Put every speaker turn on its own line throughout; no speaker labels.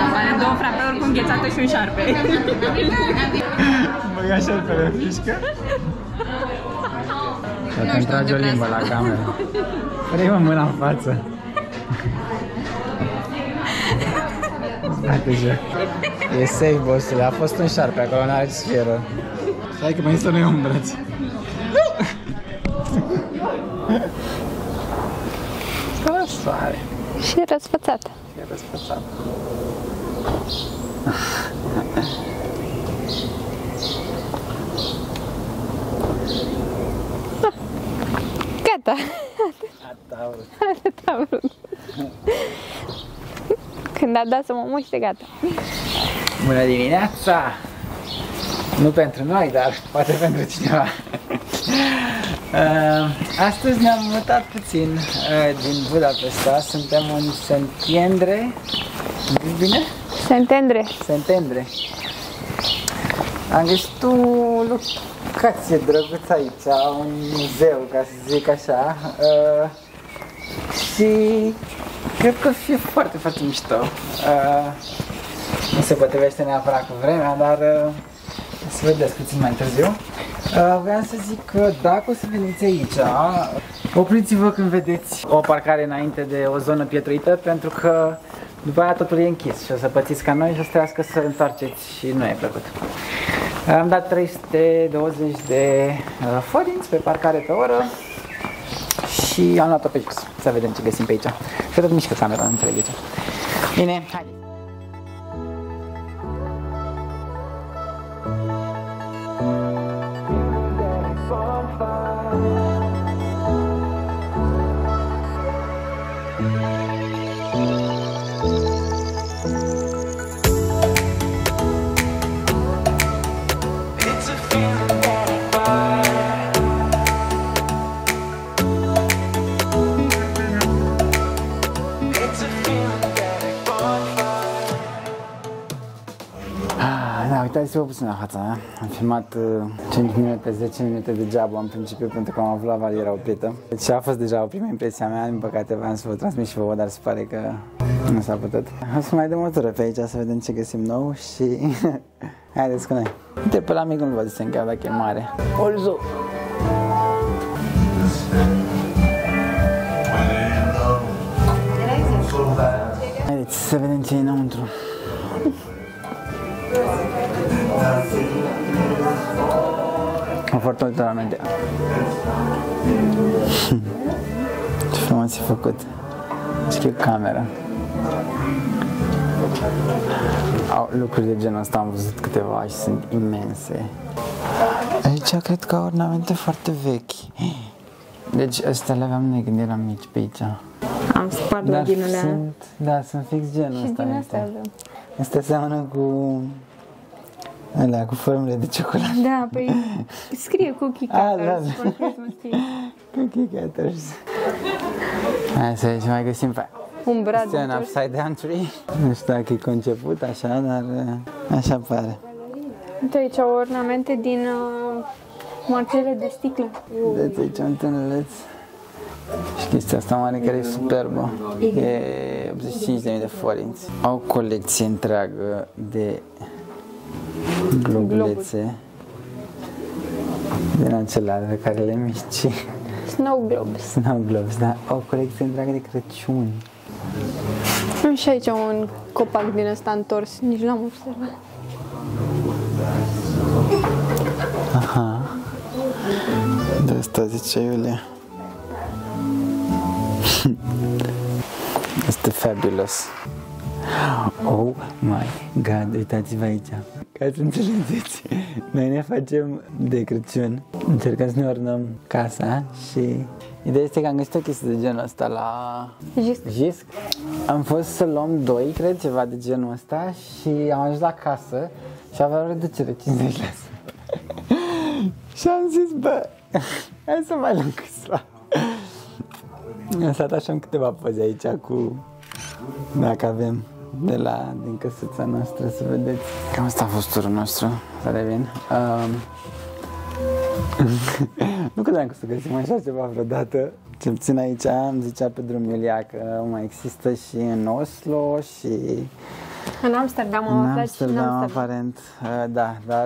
Are două frapeuri cu înghețată și un șarpe.
Băga șarpele în fișcă. Și atunci trage o limbă la cameră. Vrei-mă mâna în față. Stai joc. E safe, bossule, a fost un șarpe acolo, n-are ce să fie rău. Stai că mai să nu iau în braț. Stă la soare.
Și e răsfățată.
E răsfățată.
Gata.
Atât a vrut.
Atât am vrut. Când a dat să mă muște, gata.
Bună dimineața! Nu pentru noi, dar poate pentru cineva. Astăzi ne-am mutat puțin din Budapesta. Suntem în Szentendre. Bine?
Szentendre.
Szentendre. Am găsit o locație drăguță aici, un muzeu, ca să zic așa. Și cred că o fi foarte, foarte mișto. Nu se potrivește neapărat cu vremea, dar să vedeți puțin mai târziu. Vreau să zic că dacă o să veniți aici, opriți-vă când vedeți o parcare înainte de o zonă pietruită, pentru că după aia totul e închis și o să pățiți ca noi și o să trească să întoarceți și nu e plăcut. Am dat 320 de forinți pe parcare pe oră și am luat-o pe jos. Să vedem ce găsim pe aici. Și tot mișcă camera, nu înțeleg de ce. Bine, haideți! Uitați-vă puțin la fața mea. Am filmat 5 minute, 10 minute degeaba în principiu pentru că am avut la valiera oprită. Deci a fost deja o prima impresia mea, din păcate vreau să vă transmit și vouă, dar se pare că nu s-a putut. O să mai dăm o tură pe aici să vedem ce găsim nou și haideți cu noi. Uite, pe la mic nu-l văd chiar dacă e mare. Orzo! Haideți să vedem ce e înăuntru. Foarte literalmente. Ce frumos e făcut. Și e camera. Au lucruri de genul ăsta, am văzut câteva și sunt imense. Aici cred că au ornamente foarte vechi. Deci astea le aveam noi când eram mici pe aici.
Am spart lăginile.
Da, sunt fix genul ăsta.
Și din astea avem.
Asta seamănă cu alea, cu formele de ciocolată.
Da, păi scrie Cookie Cutters.
Cookie Cutters. Hai să vedem ce mai găsim pe
Un brad.
este un upside down tree. Nu știu dacă e conceput așa, dar așa pare.
Uite aici au ornamente din marcele de sticlă.
Vedeți aici un tuneluț. Și chestia asta mare care e superbă. E 85.000 de forinți. Au o colecție întreagă de globulețe din acelea pe care le mici.
Snow globes.
Snow globes, da. O colecție întreagă de Crăciun.
Am și aici un copac din ăsta întors, nici n-am observat.
Aha. De asta zice Iulia. Este fabulous. Oh my god, uitați-vă aici. Ca să înțelegeți, noi ne facem de Crăciun, încercăm să ne ornăm casa și ideea este că am găsit o chestie de genul ăsta la Jisc. Am fost să luăm 2, cred, ceva de genul ăsta și am ajuns la casă și avea o reducere 50%. Și am zis, bă, hai să mai luăm câțiva. Am stat așa în câteva poze aici cu, dacă avem, din căsuța noastră, să vedeți. Cam asta a fost turul nostru, să revin. Nu credeam că o să găsim așa ceva vreodată. Cel puțin aici îmi zicea pe drum Iulia că mai există și în Oslo și
În Amsterdam am aflat și în Amsterdam.
Aparent, da, dar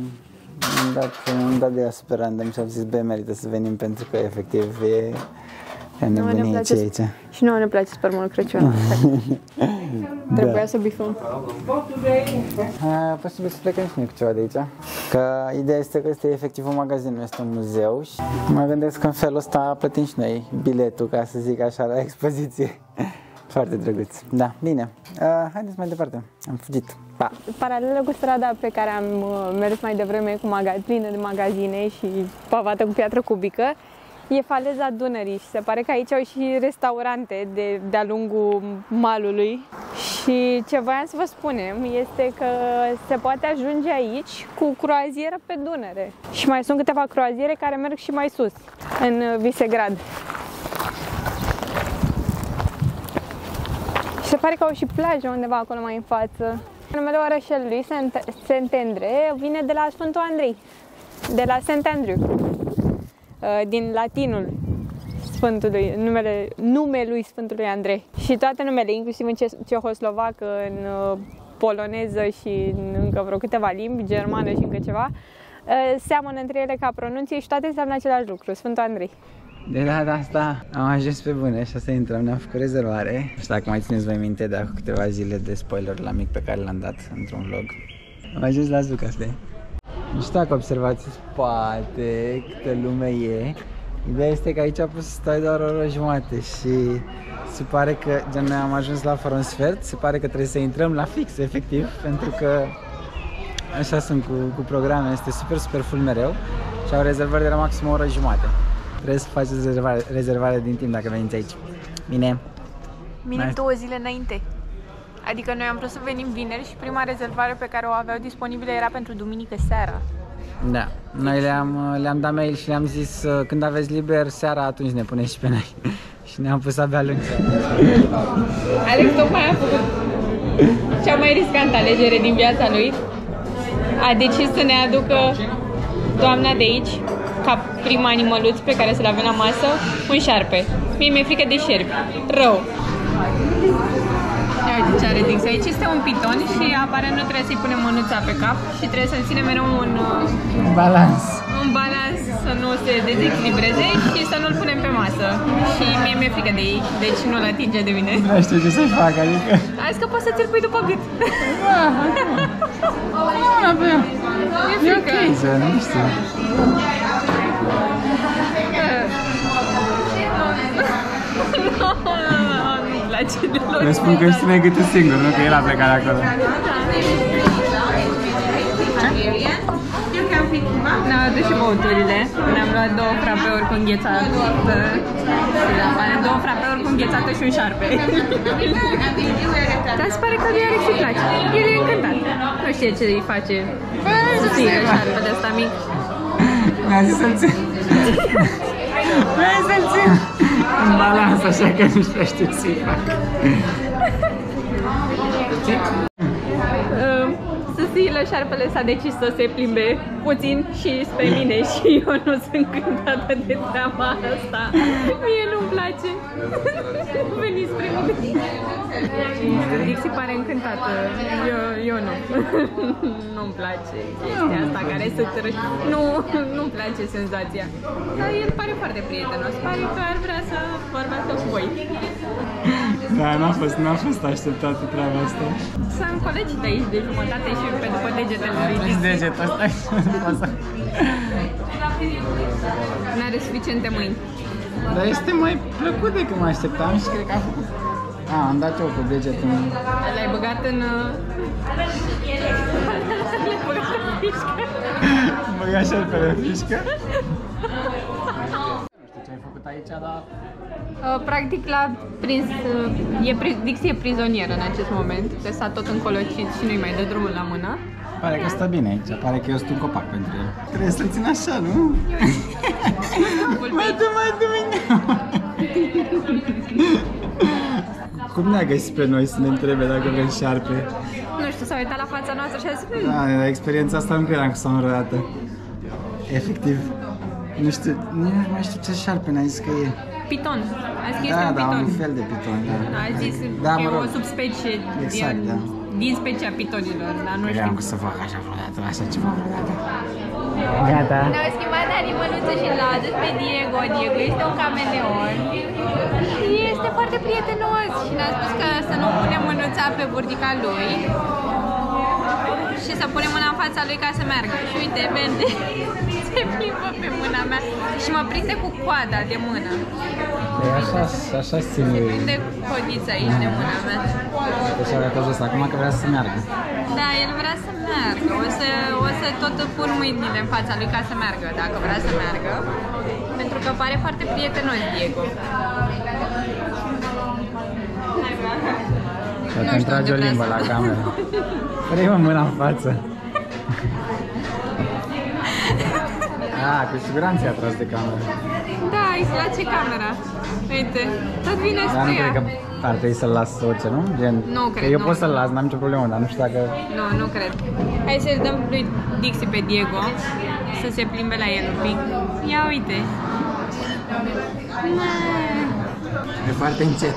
am dat de ea super random și am zis, bă, merită să venim pentru că efectiv e nebunie aici.
Și nouă ne place super mult Crăciun. Trebuia să bifăm.
Posibil să plecăm și noi cu ceva de aici. Că ideea este că este efectiv un magazin, nu este un muzeu și mă gândesc că în felul ăsta plătim și noi biletul, ca să zic așa, la expoziție. Foarte drăguț. Da, bine. Haideți mai departe. Am fugit. Pa!
Paralelă cu strada pe care am mers mai devreme, cu plină de magazine și pavată cu piatră cubică, e faleza Dunării și se pare că aici au și restaurante de-a lungul malului. Și ce voiam să vă spunem este că se poate ajunge aici cu croazieră pe Dunăre. Și mai sunt câteva croaziere care merg și mai sus, în Visegrad. Și se pare că au și plajă undeva acolo mai în față. Numele orășelului, Saint-André, vine de la Sfântul Andrei, de la Saint Andrew, din latinul Sfântului, numelui Sfântului Andrei. Și toate numele, inclusiv în cehoslovacă, în poloneză și în încă vreo câteva limbi, germană și încă ceva, seamănă între ele ca pronunție și toate înseamnă același lucru, Sfântul Andrei.
De data asta am ajuns pe bune și o să intrăm, ne-am făcut rezervare. Și dacă mai țineți voi minte de acum câteva zile de spoiler la mic pe care l-am dat într-un vlog. Am ajuns la Zuca, stai. Nu știu dacă observați în spate câtă lume e. Ideea este că aici a pus să stai doar o oră jumate și se pare că, gen, noi am ajuns la fără un sfert, se pare că trebuie să intrăm la fix, efectiv, pentru că așa sunt cu programe, este super full mereu și au rezervări de la maxim o oră jumate. Trebuie să faceți rezervare din timp dacă veniți aici. Bine?
Minim 2 zile înainte. Adică noi am vrut să venim vineri și prima rezervare pe care o aveau disponibilă era pentru duminică seara.
Da, noi le-am dat mail și le-am zis când aveți liber seara, atunci ne puneți și pe noi. Și ne-am pus abia luni.
Alex tocmai a făcut cea mai riscantă alegere din viața lui. A decis să ne aducă doamna de aici, ca prim animăluț pe care să-l avem la masă, un șarpe. Mie mi-e frică de șerpi. Rău. Ia uite ce are Dix. Aici este un piton și aparent nu trebuie să-i punem mânuța pe cap și trebuie să-l ținem mereu un
balans.
Un balans să nu se dezechilibreze și să nu-l punem pe masă. Și mie mi-e frică de ei, deci nu-l atinge de mine.
Nu știu ce să-i fac, adică...
A zis că poți să ți-l pui după gât.
E ok, nu știu.
Nu-mi place deloc.
Eu spun că își ține gâtul singur, nu că el a plecat de acolo.
Ne-am adus și băuturile. Ne-am luat 2 frapeuri cu înghețată. 2 frapeuri cu înghețată și un șarpe. Dar se pare că lui Alex îi place. El e încântat. Nu știe ce îi face să fie șarpele ăsta mic.
Mi-a zis să-l țin. Mi-a zis să-l țin în balans, așa că nu știu ce-i fac.
Cecilă, șarpele s-a decis să se plimbe puțin și spre mine și eu nu sunt încântată de treaba asta. Mie nu-mi place. Veni spre mine. Dixi pare încântată. Eu nu. Nu-mi place chestia asta care se trăși. Nu-mi place senzația. Dar el pare foarte prietenos. Pare că ar vrea să vorbească cu voi.
Da, n-a fost așteptată treaba asta.
Sunt colegii de aici de jumătate și pe după degetele lui Dixi.
Degetul ăsta.
N-are suficiente mâini.
Dar este mai plăcut decât mă așteptam și cred că a făcut. Am dat eu cu degetul.
L-ai băgat în... L-ai băgat în fișcă.
Băgat șerpele în fișcă? Nu știu ce ai făcut aici, dar...
Practic l-a prins... Dixi e prizonier în acest moment, că s-a tot încolocit și nu-i mai dă drumul la mână.
Pare că stă bine aici, pare că eu sunt un copac pentru el. Trebuie să-l țin așa, nu? Mai dă mine! Cum ne-a găsit pe noi să ne întrebe dacă vrem șarpe?
Nu știu, s-a uitat la fața noastră și a zis...
Da, experiența asta nu credeam că s-a înrădată. Efectiv. Nu știu, nu mai știu ce șarpe ne-a zis că e.
Piton. A zis că este un piton.
Da, un fel de piton, da.
A zis că e o subspecie
exact,
din din specia pitonilor, dar nu știu.
Vreau să fac așa vreodată, așa ceva vreodată. Gata.
Ne-au schimbat animăluță și l-a adus pe Diego. Diego este un cameleon și este foarte prietenos și ne-a spus că să nu punem mânuța pe burtica lui și să punem mâna în fața lui ca să meargă. Și uite, vede, se plimbă pe mâna mea și mă prinde cu coada de mână.
Așa ține.
Se prinde codița aici de mâna mea.
Deci arată jos acum că vrea să meargă.
Da, el vrea să meargă. O să tot pun mâinile în fața lui ca să meargă, dacă vrea să meargă. Pentru că pare foarte prietenos, Diego.
Și atunci trage o limbă la cameră. Vrei-mă mâna în față. Cu siguranță i-a tras de cameră.
Da, îi place camera. Uite, tot vine
Dar
spre
nu
ea.
cred că ar trebui să-l las să urce, nu? Gen,
Nu cred,
eu
nu.
pot să-l las, n-am nicio problemă, dar nu știu dacă...
Nu cred. Hai să-l dăm lui Dixie pe Diego să se plimbe la el un pic. Ia uite.
E foarte încet.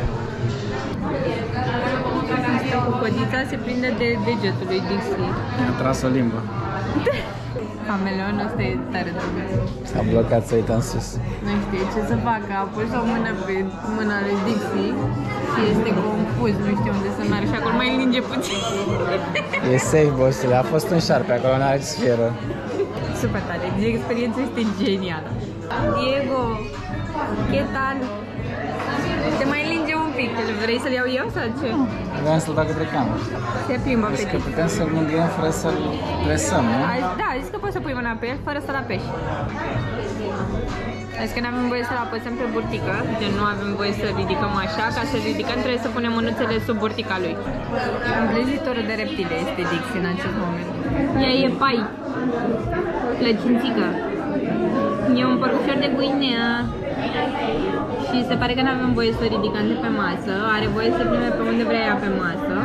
Asta cu codița se prinde de degetul lui Dixie.
A tras o limbă.
Cameleonul ăsta e tare drăguț.
S-a blocat să uită în sus.
Nu știe ce să facă, a pus o mână pe mâna lui Dixie și este confuz, nu știu unde să meargă și acolo mai linge puțin.
E safe, bossule, a fost un șarpe, acolo n-are ce fie rău.
Super tare, experiența este genială. Diego, ce tal? Te mai linge un pic, vrei să-l iau eu sau ce?
Vreau să-l dau către cameră.
Se plimbă pe
Deci că
tine.
putem să-l mângâiem fără să-l presăm, nu?
Da, zis că poți să pui mâna pe el fără să-l apeși. Deci că nu avem voie să-l apăsăm pe burtică, gen nu avem voie să ridicăm așa, ca să ridicăm trebuie să punem mânuțele sub burtica lui. Îngrijitorul de reptile este Dixie în acest moment. Ea e pai, plăcințică. E un părușor de Guinea. Și se pare că nu avem voie să ridicăm de pe masă, are voie să plimbe pe unde vrea ea pe masă.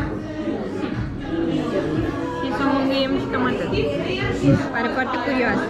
Și să o mângâiem și cam atât. Pare foarte curioasă.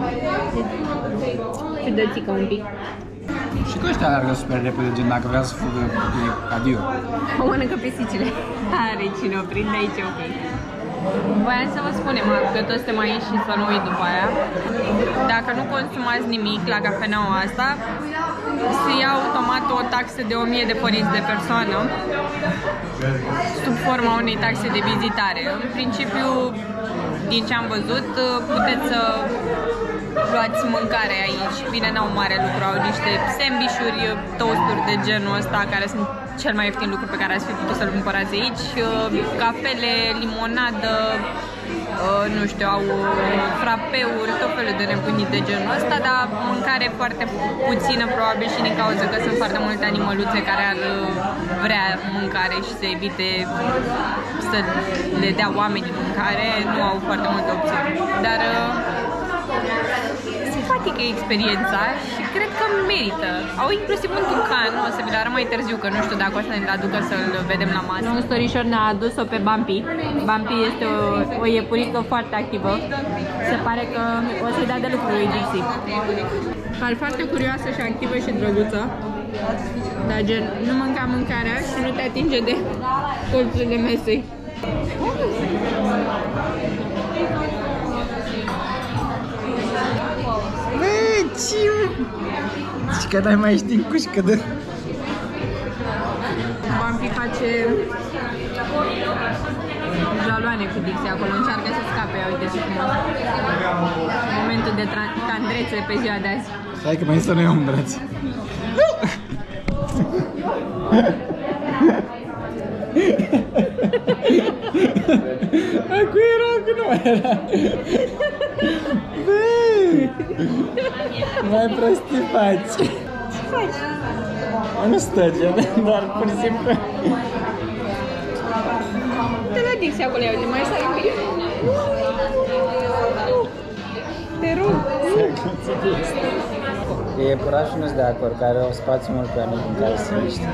Ciudățică un pic.
Și că ăștia alergă super repede, gen dacă vrea să fugă, e adio.
O mănâncă pisicile. Are cine o prinde aici, ok. Voiam să vă spunem că toți suntem aici și să nu uit după aia. Dacă nu consumați nimic la cafeneaua asta, se ia automat o taxă de 1000 de forinți de persoană sub forma unei taxe de vizitare. În principiu, din ce am văzut, puteți să luați mâncare aici. Bine, n-au mare lucru, au niște sandvișuri, toasturi de genul ăsta, care sunt cel mai ieftin lucru pe care ați fi putut să-l cumpărați aici. Cafele, limonadă, nu știu, au frapeuri, tot felul de nebunii de genul ăsta, dar mâncare foarte puțină, probabil și din cauza că sunt foarte multe animăluțe care ar vrea mâncare și să evite să le dea oamenii mâncare, nu au foarte multe opțiuni. Dar simpatică experiența și cred că merită. Au inclusiv un tucan, o să vi-l arăt mai târziu, că nu știu dacă o să ne-l aducă să-l vedem la masă. Un storișor ne-a adus-o pe Bumpy. Bumpy este o iepurică foarte activă. Se pare că o să-i dea de lucru lui Dixie. Pare foarte curioasă și activă și drăguță. Dar gen, nu mânca mâncarea și nu te atinge de colțurile mesei.
Și că n-ai mai știi cușcă de...
Bumpy face jaloane cu Dixie acolo, încearcă să scape, uite ce frumos. Momentul de tandrețe pe ziua de azi.
Hai că mai să nu iau în braț. Acu era, că nu mai era. Bă! Mai prostii faci.
Ce faci?
Nu stă gen, doar pur și simplu.
Te la Dixie acolo, ia uite, mai stai un pic. Te rog.
Iepurașul nu-s de acord, că are un spațiu mult prea mic în care se miște.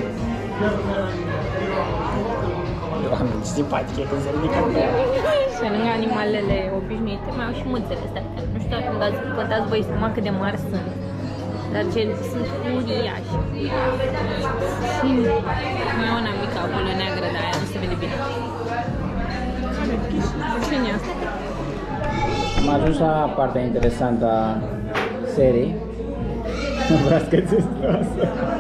Doamne, ce simpatică când se ridică pe ea.
Și lângă animalele obișnuite mai au și mâțele astea. Nu știu dacă dați voi seama cât de mari sunt. Dar ce sunt uriași. Și mai una mică acolo neagră, dar aia nu se vede bine. Cine e asta?
Am ajuns la partea interesantă a serii. Vreau să țestroasă.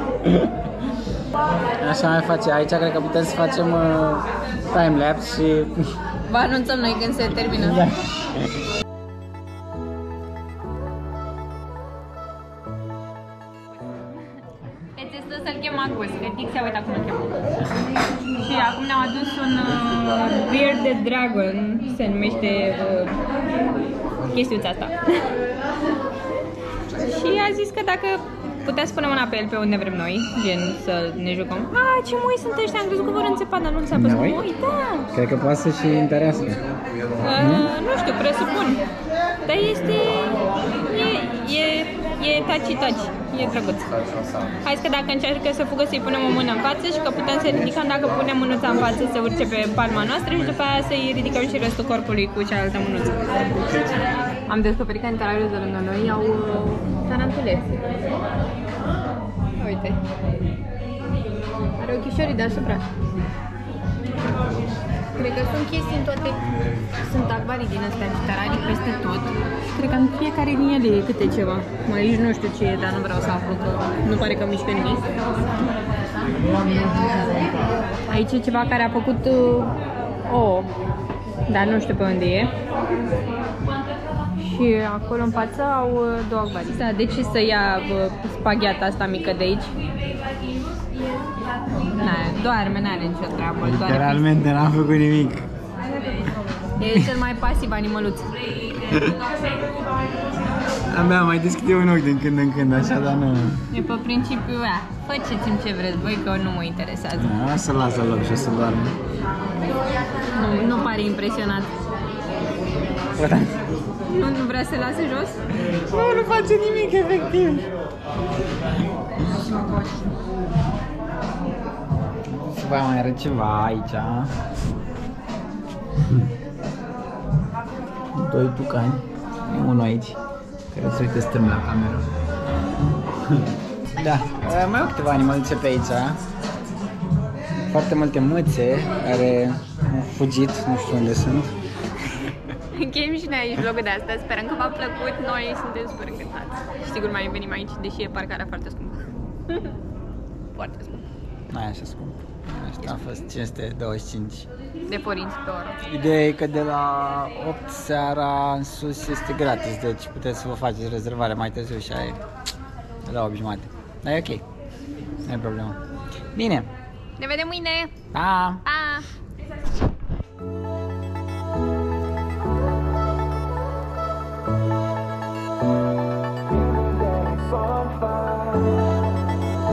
Așa mai face. Aici cred că putem să facem timelapse și...
Vă anunțăm noi când se termină.
Da.
Trebuie să-l chem Agus, că Tixia, uite acum îl chem. Și acum ne-au adus un Bearded Dragon, se numește chestiuța asta. Și a zis că dacă putea să punem mâna pe el pe unde vrem noi, gen să ne jucăm. Ce moi sunt ăștia, am crezut că vor înțepa, dar nu înțeapă. Sunt moi, da.
Cred că poate să și interesă.
Nu știu, presupun. Dar este... E taci-taci, e drăguț. Hai că dacă încearcă să fugă să-i punem o mână în față și că putem să ridicăm dacă punem mânuța în față să urce pe palma noastră și după aia să-i ridicăm și restul corpului cu cealaltă mânuță. Am descoperit că în terariul de lângă noi au tarantule. Uite. Are ochișorii deasupra. Cred că sunt chestii în toate. Sunt acvarii din astea și tararii peste tot. Cred că în fiecare din ele e câte ceva. Mai aici nu știu ce e, dar nu vreau să aflu că nu pare că mișcă nimic. Aici e ceva care a făcut ouă, dar nu știu pe unde e. Și acolo în față au două acvarii. Da, deci să ia spagheata asta mică de aici. Doarme, n-are nicio treabă.
Literalmente n-am făcut nimic.
E cel mai pasiv animăluț.
Abia mai deschide un ochi din când în când, așa, dar nu...
E pe principiu, faceți-mi ce vreți voi, că nu mă interesează.
O să lasă loc și o să doarme.
Nu pare impresionat. Nu vrea să lase jos?
Nu face nimic, efectiv. Să vă mai arăt ceva aici. Doi tucani. E unul aici, care se uită strâm la cameră. Da, mai au câteva animăluțe pe aici. Foarte multe mâțe care au fugit, nu știu unde sunt.
Încheiem și noi aici vlogul de astăzi, sperăm că v-a plăcut, noi suntem super încântați. Și sigur mai venim aici, deși e parcarea foarte scumpă. Foarte scump.
Nu e așa scump. Asta a fost 525
de forinți pe oră.
Ideea e că de la 8 seara în sus este gratis, deci puteți să vă faceți rezervare mai târziu și aia e la 8:30. Dar e ok, nu e problemă. Bine!
Ne vedem mâine!
Pa!
Pa!